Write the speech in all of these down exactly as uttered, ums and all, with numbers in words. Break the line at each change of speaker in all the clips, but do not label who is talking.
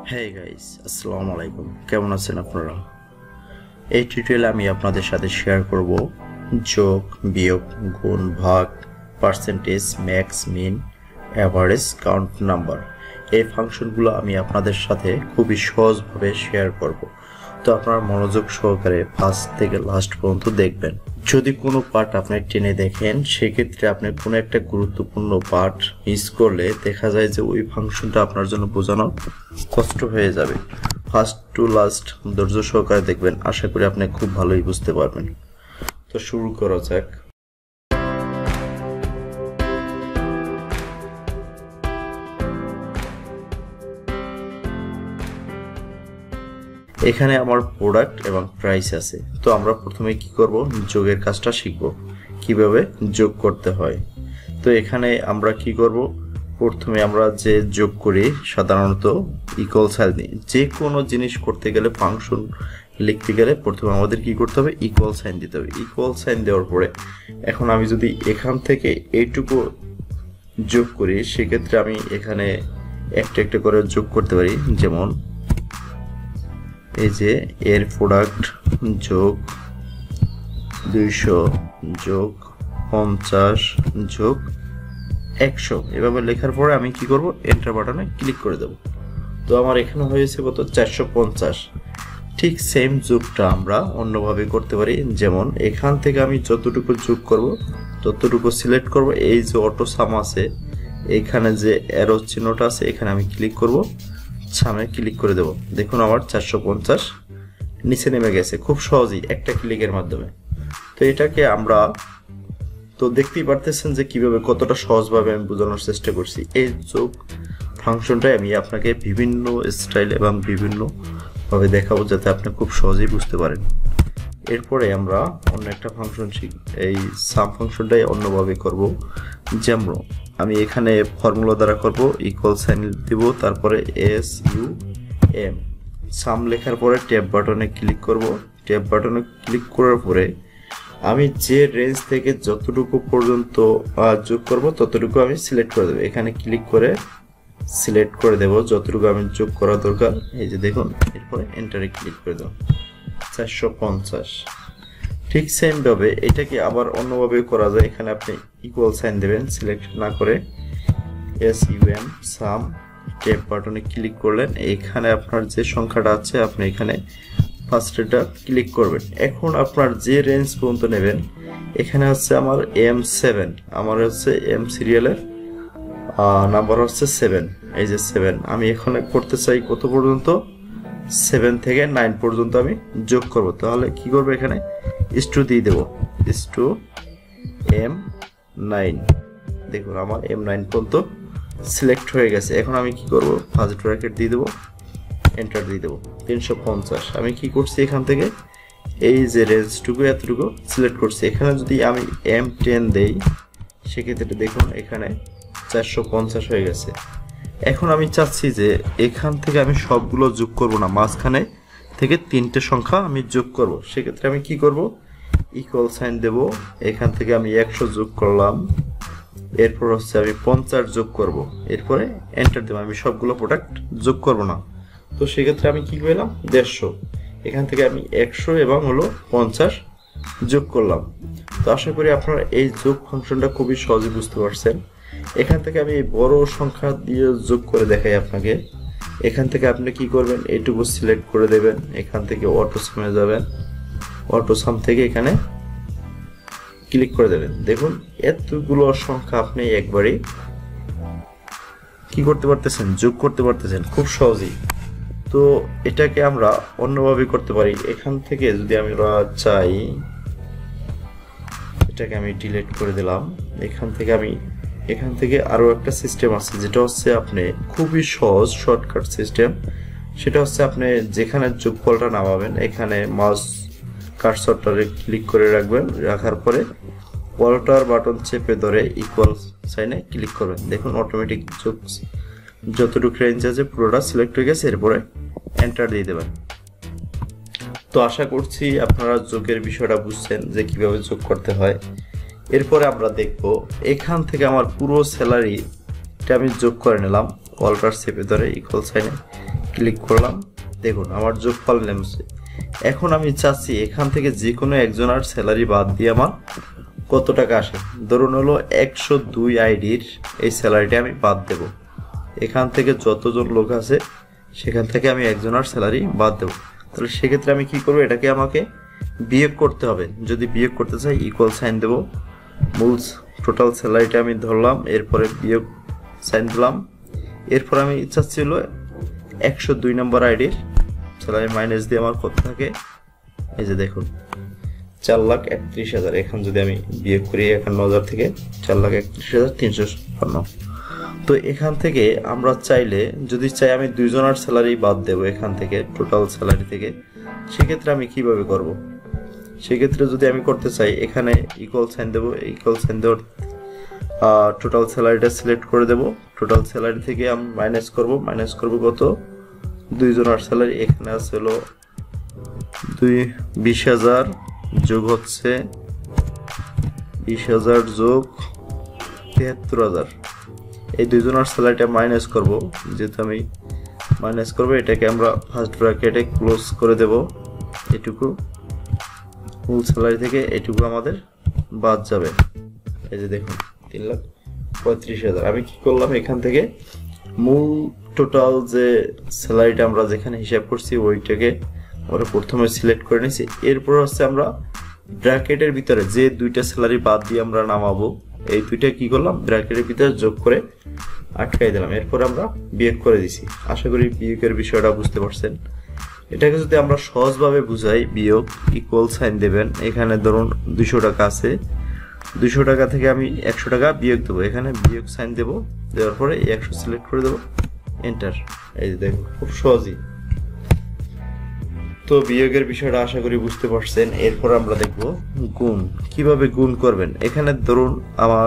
Hey guys, আসসালামু আলাইকুম। কেমন আছেন আপনারা? এই টিউটোরিয়ালে আমি আপনাদের সাথে শেয়ার করব যোগ, বিয়োগ, গুণ, ভাগ, percentage, max, min, average, count number এই ফাংশনগুলো আমি আপনাদের সাথে খুবই সহজভাবে শেয়ার করব। তো আপনারা মনোযোগ সহকারে ফার্স্ট থেকে লাস্ট পর্যন্ত দেখবেন। যদি কোনো পার্ট আপনি টেনে দেখেন, সেক্ষেত্রে আপনি কোনো একটা গুরুত্বপূর্ণ পার্ট মিস করলে দেখা যায় যে ওই ফাংশনটা আপনার জন্য বোঝানো কষ্ট হয়ে যাবে। ফার্স্ট টু লাস্ট ধৈর্য সহকারে দেখবেন, আশা করি আপনি খুব ভালোই বুঝতে পারবেন। তো শুরু করা যাক। এখানে আমার প্রোডাক্ট এবং প্রাইস আছে। তো আমরা প্রথমে কি করব, যোগের কাজটা শিখব, কিভাবে যোগ করতে হয়। তো এখানে আমরা কি করব, প্রথমে আমরা যে যোগ করি সাধারণত ইকুয়াল সাইন দিই। যে কোনো জিনিস করতে গেলে, ফাংশন লিখতে গেলে প্রথমে আমাদের কি করতে হবে, ইকুয়াল সাইন দিতে হবে। ইকুয়াল সাইন দেওয়ার পরে এখন আমি যদি এখান থেকে এইটুকু যোগ করি, সেক্ষেত্রে আমি এখানে একটা একটা করে যোগ করতে পারি। যেমন এই যে এর প্রোডাক্ট যোগ দুইশো যোগ পঞ্চাশ যোগ একশো, এভাবে লেখার পরে আমি কি করব, এন্টার বাটনে ক্লিক করে দেব। তো আমার এখানে হয়েছে কত, চারশো পঞ্চাশ। ঠিক সেম যোগটা আমরা অন্যভাবে করতে পারি। যেমন এখান থেকে আমি যতটুকু যোগ করব ততটুকু সিলেক্ট করব। এই যে অটো সাম আছে, এখানে যে অ্যারো চিহ্নটা আছে, এখানে আমি ক্লিক করব, সামনে ক্লিক করে দেব। দেখুন আমার চারশো পঞ্চাশ নিচে নেমে গেছে খুব সহজেই একটা ক্লিকের মাধ্যমে। তো এটাকে আমরা তো দেখতেই পারতেছেন যে কিভাবে, কতটা সহজভাবে আমি বোঝানোর চেষ্টা করছি। এই যোগ ফাংশনটাই আমি আপনাকে বিভিন্ন স্টাইল এবং বিভিন্ন ভাবে দেখাবো, যাতে আপনি খুব সহজেই বুঝতে পারেন। এরপরে আমরা অন্য একটা ফাংশন শিখব। এই সাম ফাংশনটাই অন্যভাবে করব। যেমন আমি এখানে ফর্মুলা দ্বারা করব, ইকুয়াল সাইন দিব, তারপরে এস ইউ এম, সাম লেখার পরে ট্যাব বাটনে ক্লিক করব। ট্যাব বাটনে ক্লিক করার পরে আমি যে রেঞ্জ থেকে যতটুকু পর্যন্ত যোগ করব ততটুকু আমি সিলেক্ট করে দেবো। এখানে ক্লিক করে সিলেক্ট করে দেব যতটুকু আমি যোগ করা দরকার। এই যে দেখুন, এরপরে এন্টারে ক্লিক করে দেব, চারশো পঞ্চাশ। ঠিক সেম ভাবে এটাকে আবার অন্যভাবে করা যায়। এখানে আপনি ইকুয়াল সাইন দেবেন, সিলেক্ট না করে S U M sum, tab বাটনে ক্লিক করলেন। এখানে আপনার যে সংখ্যাটা আছে আপনি এখানে ফার্স্ট এটা ক্লিক করবেন। এখন আপনার যে রেঞ্জ পর্যন্ত নেবেন, এখানে হচ্ছে আমার এম সেভেন, আমার হচ্ছে এম সিরিয়ালের নাম্বার হচ্ছে সেভেন। এই যে সেভেন, আমি এখানে করতে চাই কত পর্যন্ত, সেভেন থেকে নাইন পর্যন্ত আমি যোগ করব। তাহলে কি করবো, এখানে ইস টু দিয়ে দেবো, ইস টু এম নাইন। দেখুন আমার এম নাইন পর্যন্ত সিলেক্ট হয়ে গেছে। এখন আমি কি করব, ফার্স্ট ব্র্যাকেট দিয়ে দেবো, এন্টার দিয়ে দেবো, তিনশো পঞ্চাশ। আমি কি করছি, এখান থেকে এই যে রেঞ্জটুকু এতটুকু সিলেক্ট করছি। এখানে যদি আমি এম টেন দেই, সেক্ষেত্রে দেখুন এখানে চারশো পঞ্চাশ হয়ে গেছে। এখন আমি চাচ্ছি যে এখান থেকে আমি সবগুলো যোগ করব না, মাঝখানে থেকে তিনটে সংখ্যা আমি যোগ করব। সেক্ষেত্রে আমি কি করব, ইকুয়াল সাইন দেব। এখান থেকে আমি একশো যোগ করলাম, এরপর হচ্ছে আমি পঞ্চাশ যোগ করব, এরপরে এন্টার দেবো। আমি সবগুলো প্রোডাক্ট যোগ করব না। তো সেক্ষেত্রে আমি কি পেলাম, দেড়শো। এখান থেকে আমি একশো এবং হলো পঞ্চাশ যোগ করলাম। তো আশা করি আপনারা এই যোগ ফাংশনটা খুবই সহজে বুঝতে পারছেন। এখান থেকে আমি বড় সংখ্যা দিয়ে যোগ করে দেখাই আপনাকে। এখান থেকে আপনি কি করবেন, এইটুকু সিলেক্ট করে দেবেন, এখান থেকে অটো সামে যাবেন, অটো সাম থেকে এখানে ক্লিক করে দেবেন। দেখুন এতগুলো সংখ্যা আপনি একবারে কি করতে পারতেছেন, যোগ করতে পারতেছেন খুব সহজেই। তো এটাকে আমরা অন্যভাবে করতে পারি। এখান থেকে যদি আমরা চাই, এটাকে আমি ডিলিট করে দিলাম। এখান থেকে আমি এখান থেকে আরো একটা সিস্টেম আছে, যেটা হচ্ছে আপনি খুবই সহজ শর্টকাট সিস্টেম। সেটা হচ্ছে আপনি যেখানে যোগফলটা নামাবেন, এখানে মাউস কার্সরটারে ক্লিক করে রাখবেন, রাখার পরে অল্টার বাটন চেপে ধরে ইকুয়াল সাইনে ক্লিক করবেন। দেখুন অটোমেটিক যোগ যতটুকু রেঞ্জ আছে পুরোটা সিলেক্ট হয়ে গেছে। এরপরে এন্টার দিয়ে দেবেন। তো আশা করছি আপনারা যোগের বিষয়টা বুঝছেন যে কিভাবে যোগ করতে হয়। এরপরে আমরা দেখব, এখান থেকে আমার পুরো স্যালারিটা আমি যোগ করে নিলাম, অল্টার চেপে ধরে ইকুয়াল সাইনে ক্লিক করলাম, দেখুন আমার যোগফল নেমেছে। এখন আমি চাচ্ছি এখান থেকে যে কোনো একজনের স্যালারি বাদ দিয়ে আমার কত টাকা আসে। ধরুন হলো একশো দুই আইডির এই স্যালারিটা আমি বাদ দেব। এখান থেকে যতজন লোক আছে সেখান থেকে আমি একজনের স্যালারি বাদ দেব। তাহলে সেক্ষেত্রে আমি কি করব, এটাকে আমাকে বিয়োগ করতে হবে। যদি বিয়োগ করতে চাই ইকুয়াল সাইন দেব, মূল টোটাল স্যালারিটা আমি ধরলাম, এরপরে বিয়োগ সাইন দিলাম। এরপর আমি চাচ্ছি হলো একশো দুই নম্বর আইডির স্যালারি মাইনাস দিয়ে আমার কত থাকে, এই যে দেখুন চার লাখ একত্রিশ হাজার। এখন যদি আমি বিয়োগ করি একান্ন হাজার থেকে চার লাখ একত্রিশ হাজার তিনশো ছাপ্পান্ন। তো এখান থেকে আমরা চাইলে যদি চাই আমি দুইজনের স্যালারি বাদ দেবো এখান থেকে টোটাল স্যালারি থেকে, সেক্ষেত্রে আমি কিভাবে করব। সেক্ষেত্রে যদি আমি করতে চাই এখানে ইকুয়াল সাইন দেবো, ইকুয়াল সাইন দেওয়ার টোটাল স্যালারিটা সিলেক্ট করে দেব। টোটাল স্যালারি থেকে আমি মাইনাস করব, মাইনাস করব কত, দুইজনের স্যালারি এখানে আছে হলো দুই বিশ হাজার যোগ হচ্ছে বিশ হাজার যোগ তিয়াত্তর হাজার। এই দুইজনের স্যালারিটা মাইনাস করব, যেহেতু আমি মাইনাস করব এটাকে আমরা ফার্স্ট ব্র্যাকেটে ক্লোজ করে দেব। এটুকু মূল স্যালারি থেকে এটুকু আমাদের বাদ যাবে। এই যে দেখুন তিন লাখ পঁয়ত্রিশ হাজার। আমি কি করলাম, এখান থেকে মূল টোটাল যে স্যালারিটা আমরা যেখানে হিসাব করছি ওইটাকে আমরা প্রথমে সিলেক্ট করে নিয়েছি। এরপর হচ্ছে আমরা ব্র্যাকেটের ভিতরে যে দুইটা স্যালারি বাদ দিয়ে আমরা নামাবো, এই দুইটা কি করলাম ব্র্যাকেটের ভিতরে যোগ করে আটকাই দিলাম। এরপর আমরা বিয়োগ করে দিছি। আশা করি বিয়োগের বিষয়টা বুঝতে পারছেন। এটাকে যদি আমরা সহজভাবে বুঝাই, বিয়োগ ইকুয়াল সাইন দেবেন। এখানে ধরুন দুইশো টাকা আছে, দুইশো টাকা থেকে আমি একশো টাকা বিয়োগ দেবো, এখানে বিয়োগ সাইন দেবো, দেওয়ার পরে একশো সিলেক্ট করে দেবো, এন্টার। এই যে দেখো খুব সহজই। তো বিয়োগের বিষয়টা আশা করি বুঝতে পারছেন। এরপর আমরা দেখব গুণ, কিভাবে গুণ করবেন। এখানে ধরুন আমার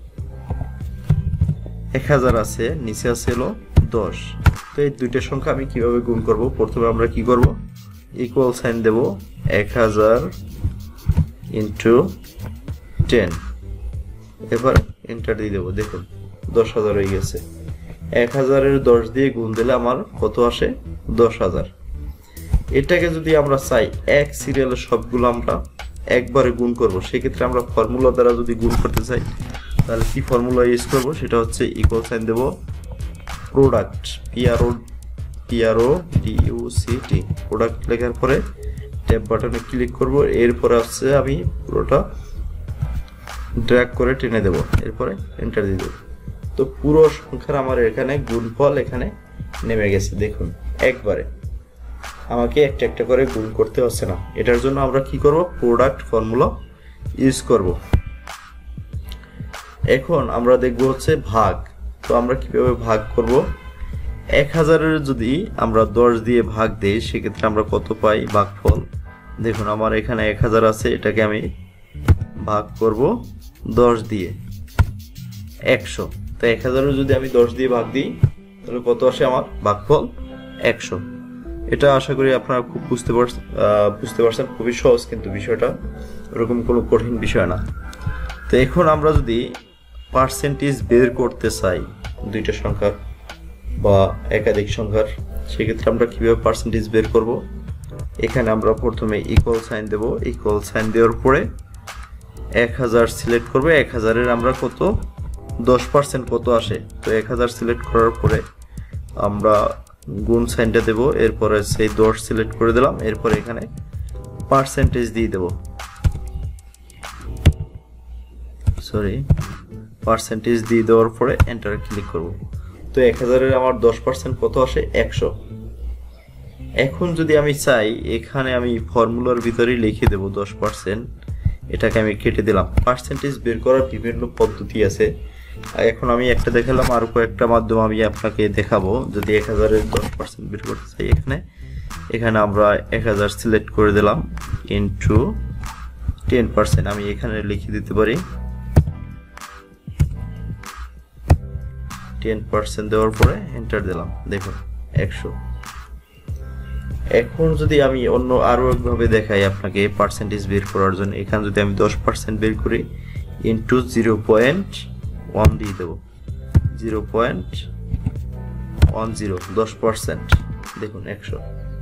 এক হাজার আছে, নিচে আছে হলো দশ। তো এই দুইটা সংখ্যা আমি কিভাবে গুণ করব, প্রথমে আমরা কি করব, ইকুয়াল সাইন দেব, এক হাজার ইন্টু টেন, এবার এন্টার দিয়ে দেবো। দেখুন দশ হাজার হয়ে গেছে। এক হাজারের দশ দিয়ে গুণ দিলে আমার কত আসে, দশ হাজার। এটাকে যদি আমরা চাই এক সিরিয়ালের সবগুলো আমরা একবারে গুণ করব, সেক্ষেত্রে আমরা ফর্মুলা দ্বারা যদি গুণ করতে চাই তাহলে কি ফর্মুলা ইউজ করব, সেটা হচ্ছে ইকুয়াল সাইন দেব, product, P R O P R O D U C T, product লেখার পরে ট্যাব বাটনে ক্লিক করব। এরপরে হচ্ছে আমি পুরোটা ড্র্যাগ করে টেনে দেব, এরপরে এন্টার দিয়ে দেব। তো পুরো সংখ্যার আমার এখানে গুণফল এখানে নেমে গেছে। দেখুন একবারে আমাকে একটা একটা করে গুণ করতে হচ্ছে না। এটার জন্য আমরা কি করব, প্রোডাক্ট ফর্মুলা ইউজ করব। এখন আমরা দেখব হচ্ছে ভাগ। তো আমরা কিভাবে ভাগ করব, এক হাজারের যদি আমরা দশ দিয়ে ভাগ দেই সেক্ষেত্রে আমরা কত পাই ভাগফল। দেখুন আমার এখানে এক হাজার আছে, এটাকে আমি ভাগ করব দশ দিয়ে, একশো। তো এক হাজারের যদি আমি দশ দিয়ে ভাগ দিই তাহলে কত আসে আমার ভাগফল, একশো। এটা আশা করি আপনারা খুব বুঝতে পারছেন বুঝতে পারছেন খুবই সহজ, কিন্তু বিষয়টা ওরকম কোনো কঠিন বিষয় না। তো এখন আমরা যদি পার্সেন্টেজ বের করতে চাই দুইটা সংখ্যার বা একাধিক সংখ্যার, সেক্ষেত্রে আমরা কিভাবে পার্সেন্টেজ বের করব, এখানে আমরা প্রথমে ইকুয়াল সাইন দেব, ইকুয়াল সাইন দেওয়ার পরে এক হাজার সিলেক্ট করবো। এক হাজারের আমরা কত, দশ পার্সেন্ট কত আসে, তো এক হাজার সিলেক্ট করার পরে আমরা গুণ সাইনটা দেব, এরপরে সেই দশ সিলেক্ট করে দিলাম, এরপরে এখানে পার্সেন্টেজ দিয়ে দেব, সরি পার্সেন্টেজ দিয়ে দেওয়ার পরে এন্টার ক্লিক করব। তো এক হাজারের আমার দশ পার্সেন্ট কত আসে, একশো। এখন যদি আমি চাই এখানে আমি ফর্মুলার ভিতরেই লিখে দেব দশ পার্সেন্ট, এটাকে আমি কেটে দিলাম। পার্সেন্টেজ বের করার বিভিন্ন পদ্ধতি আছে, এখন আমি একটা দেখালাম, আর কয়েকটা মাধ্যম আমি আপনাকে দেখাবো। যদি এক হাজারের দশ পার্সেন্ট বের করতে চাই, এখানে এখানে আমরা এক হাজার সিলেক্ট করে দিলাম, ইন্টু টেন পার্সেন্ট আমি এখানে লিখে দিতে পারি, টেন পার্সেন্ট দেওয়ার পরে এন্টার দিলাম, দেখুন একশো। এখন যদি আমি অন্য আরো একভাবে দেখাই আপনাকে পার্সেন্টেজ বের করার জন্য, এখানে যদি আমি দশ পার্সেন্ট বের করি, ইন্টু জিরো পয়েন্ট ওয়ান দিয়ে দেবো, জিরো পয়েন্ট ওয়ান জিরো দশ পার্সেন্ট দেখুন একশো।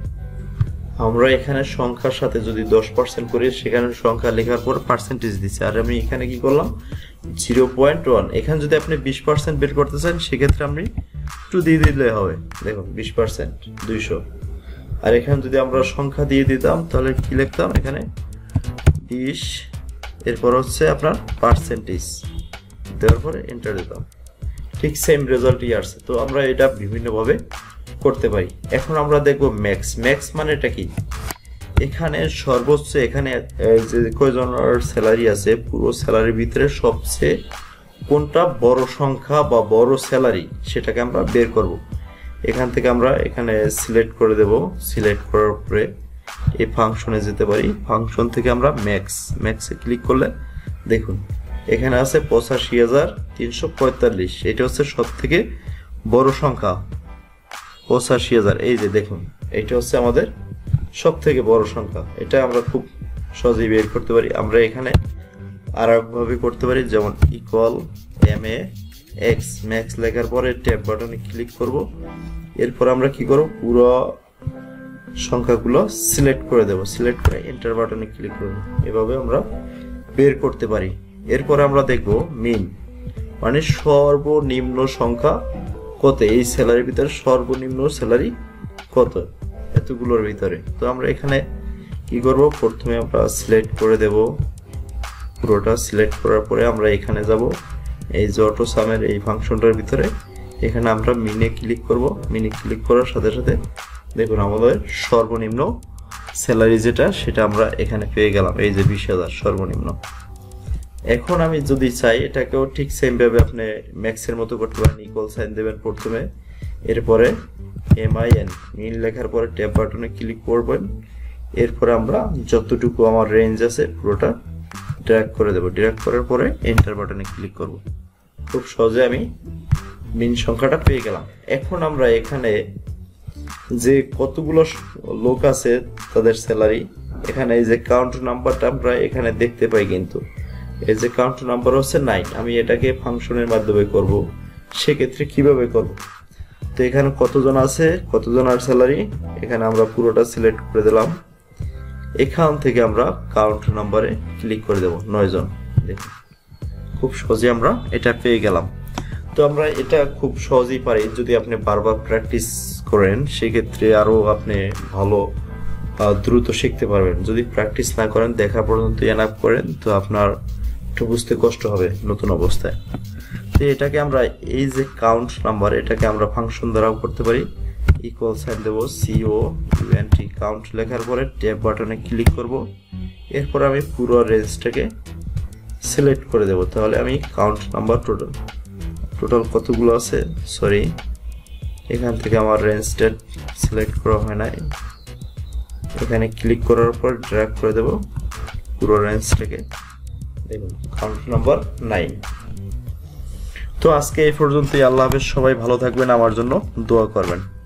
আমরা এখানে সংখ্যার সাথে যদি দশ পার্সেন্ট করি, সেখানে সংখ্যা লেখার পর পার্সেন্টেজ দিচ্ছি, আর আমি এখানে কি করলাম জিরো পয়েন্ট ওয়ান। এখানে যদি আপনি বিশ পার্সেন্ট বের করতে চান, সেক্ষেত্রে আপনি একটু দিয়ে দিলে হবে। দেখুন বিশ পার্সেন্ট দুইশো। আর এখানে যদি আমরা সংখ্যা দিয়ে দিতাম, তাহলে কি লিখতাম এখানে বিশ, এরপর হচ্ছে আপনার পার্সেন্টেজ দেওয়ার পরে এন্টার দিতাম, ঠিক সেম রেজাল্টই আসছে। তো আমরা এটা বিভিন্নভাবে করতে পারি। এখন আমরা দেখব ম্যাক্স। ম্যাক্স মানে এটা কি? এখানে সর্বোচ্চ, এখানে যে কয়জনের স্যালারি আছে, পুরো স্যালারির ভিতরে সবচেয়ে কোনটা বড় সংখ্যা বা বড় স্যালারি, সেটাকে আমরা বের করব। এখান থেকে আমরা এখানে সিলেক্ট করে দেব। সিলেক্ট করার পরে এই ফাংশনে যেতে পারি। ফাংশন থেকে আমরা ম্যাক্স, ম্যাক্সে ক্লিক করলে দেখুন এখানে আছে পঁচাশি হাজার তিনশো পঁয়তাল্লিশ। এটা হচ্ছে সব থেকে বড় সংখ্যা, পঁচাশি হাজার। এই যে দেখুন, এটা হচ্ছে আমাদের সব থেকে বড় সংখ্যা। এটা আমরা খুব সহজেই বের করতে পারি। আমরা এখানে আর একভাবে করতে পারি, যেমন equal M A X, max লেখার পরে ট্যাব বাটনে ক্লিক করব। এরপর আমরা কি করব, পুরো সংখ্যাগুলো সিলেক্ট করে দেব। সিলেক্ট করে এন্টার বাটনে ক্লিক করব। এভাবে আমরা বের করতে পারি। এরপর আমরা দেখব মিন, মানে সর্বনিম্ন সংখ্যা কত, এই স্যালারির ভিতরে সর্বনিম্ন স্যালারি কত এতগুলোর ভিতরে। তো আমরা এখানে কি করব, প্রথমে আমরা সিলেক্ট করে দেব। পুরোটা সিলেক্ট করার পরে আমরা এখানে যাব, এই যে অটো সামের এই ফাংশনটার ভিতরে এখানে আমরা মিনে ক্লিক করব। মিনে ক্লিক করার সাথে সাথে দেখুন আমাদের সর্বনিম্ন স্যালারি যেটা, সেটা আমরা এখানে পেয়ে গেলাম। এই যে বিশ হাজার সর্বনিম্ন। এখন আমি যদি চাই, এটাকেও ঠিক সেম ভাবে আপনি ম্যাক্সের মতো করতে পারেন। ইকুয়াল সাইন দেবেন প্রথমে, এরপরে এম আই এন মিন লেখার পরে ট্যাব বাটনে ক্লিক করবেন। এরপরে আমরা যতটুকু আমার রেঞ্জ আছে পুরোটা ড্র্যাগ করে দেব। ড্র্যাগ করার পরে এন্টার বাটনে ক্লিক করব। খুব সহজে আমি মিন সংখ্যাটা পেয়ে গেলাম। এখন আমরা এখানে যে কতগুলো লোক আছে তাদের স্যালারি, এখানে এই যে কাউন্ট নাম্বারটা আমরা এখানে দেখতে পাই, কিন্তু এই যে কাউন্ট নাম্বার হচ্ছে নাইন। আমি এটাকে ফাংশনের মাধ্যমে করব। সেক্ষেত্রে কিভাবে করব, তো এখানে কতজন আছে, কতজন আর স্যালারি, এখানে আমরা পুরোটা সিলেক্ট করে দিলাম। এখান থেকে আমরা কাউন্ট নাম্বারে ক্লিক করে দেব, নয় জন। দেখুন খুব সহজে আমরা এটা পেয়ে গেলাম। তো আমরা এটা খুব সহজেই পারি, যদি আপনি বারবার প্র্যাকটিস করেন, সেক্ষেত্রে আরো আপনি ভালো দ্রুত শিখতে পারবেন। যদি প্র্যাকটিস না করেন, দেখা পর্যন্ত এনাফ করেন, তো আপনার একটু বুঝতে কষ্ট হবে নতুন অবস্থায়। তো এটাকে আমরা এই যে কাউন্ট নাম্বার, এটাকে আমরা ফাংশন দ্বারাও করতে পারি। ইকুয়াল সাইন দেব, সিও ইউএনটি কাউন্ট লেখার পরে ট্যাব বাটনে ক্লিক করব। এরপর আমি পুরো রেঞ্জটাকে সিলেক্ট করে দেব। তাহলে আমি কাউন্ট নাম্বার টোটাল টোটাল কতগুলো আছে, সরি এখান থেকে আমার রেঞ্জটা সিলেক্ট করা হয় নাই। এখানে ক্লিক করার পর ড্র্যাগ করে দেব পুরো রেঞ্জটাকে। দেখুন কাউন্ট নাম্বার নাইন। তো আজকে এই পর্যন্তই। আল্লাহ হাফেজ। সবাই ভালো থাকবেন, আমার জন্য দোয়া করবেন।